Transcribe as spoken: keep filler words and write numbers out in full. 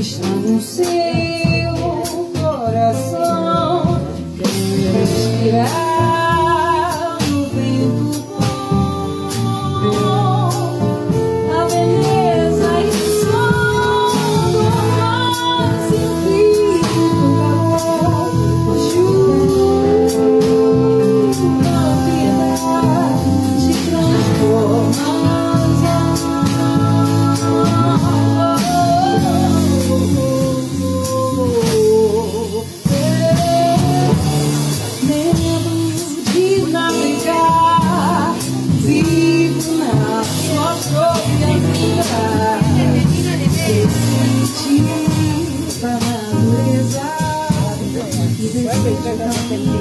está no seu coração. Quero respirar no vento bom, a beleza e o som do mar sem fim, calor, chuva, vida se transforma. Thank you.